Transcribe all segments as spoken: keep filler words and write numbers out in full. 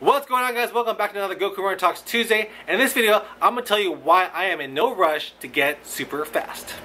What's going on, guys? Welcome back to another Goku Runner Talks Tuesday. And in this video, I'm going to tell you why I am in no rush to get super fast.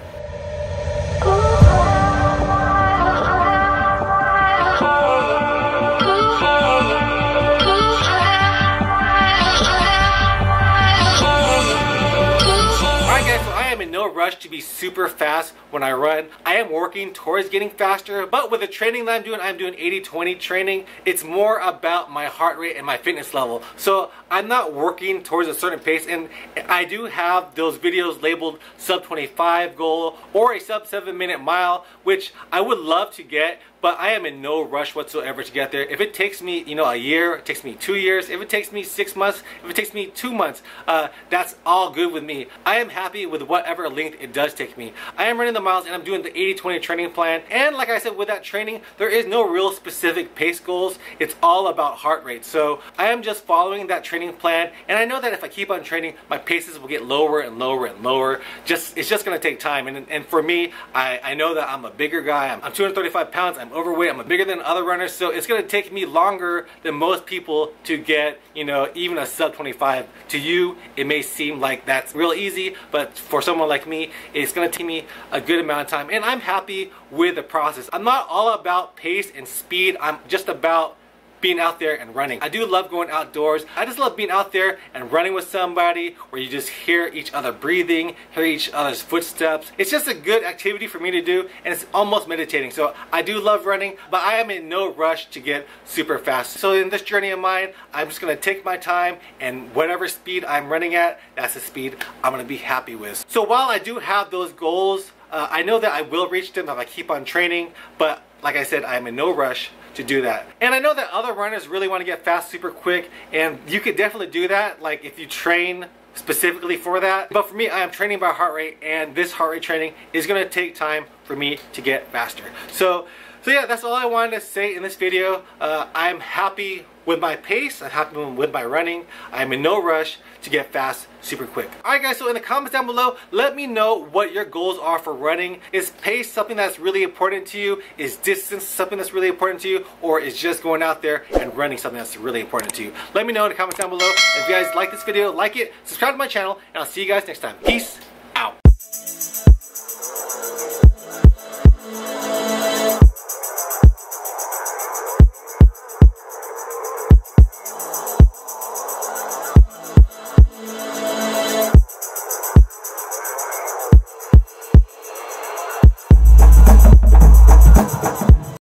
No rush to be super fast when I run. I am working towards getting faster, but with the training that I'm doing, I'm doing eighty twenty training. It's more about my heart rate and my fitness level. So I'm not working towards a certain pace, and I do have those videos labeled sub twenty-five goal or a sub seven minute mile, which I would love to get, but I am in no rush whatsoever to get there. If it takes me, you know, a year, it takes me two years, if it takes me six months, if it takes me two months, uh, that's all good with me. I am happy with whatever length it does take me. I am running the miles and I'm doing the eighty twenty training plan. And like I said, with that training, there is no real specific pace goals. It's all about heart rate. So I am just following that training plan. And I know that if I keep on training, my paces will get lower and lower and lower. Just It's just gonna take time. And, and for me, I, I know that I'm a bigger guy. I'm, I'm two hundred thirty-five pounds. I'm overweight. I'm bigger than other runners, so it's going to take me longer than most people to get, you know, even a sub twenty-five. To you, it may seem like that's real easy, but for someone like me, it's going to take me a good amount of time, and I'm happy with the process. I'm not all about pace and speed. I'm just about being out there and running. I do love going outdoors. I just love being out there and running with somebody where you just hear each other breathing, hear each other's footsteps. It's just a good activity for me to do, and it's almost meditating. So I do love running, but I am in no rush to get super fast. So in this journey of mine, I'm just gonna take my time, and whatever speed I'm running at, that's the speed I'm gonna be happy with. So while I do have those goals, uh, I know that I will reach them if I keep on training, but like I said, I'm in no rush to do that. And I know that other runners really want to get fast super quick, and you could definitely do that, like if you train specifically for that. But for me, I am training by heart rate, and this heart rate training is going to take time for me to get faster. So, so yeah, that's all I wanted to say in this video. Uh, I'm happy with my pace. I'm happy with my running. I'm in no rush to get fast super quick. Alright guys, so in the comments down below, let me know what your goals are for running. Is pace something that's really important to you? Is distance something that's really important to you? Or is just going out there and running something that's really important to you? Let me know in the comments down below. If you guys like this video, like it, subscribe to my channel, and I'll see you guys next time. Peace.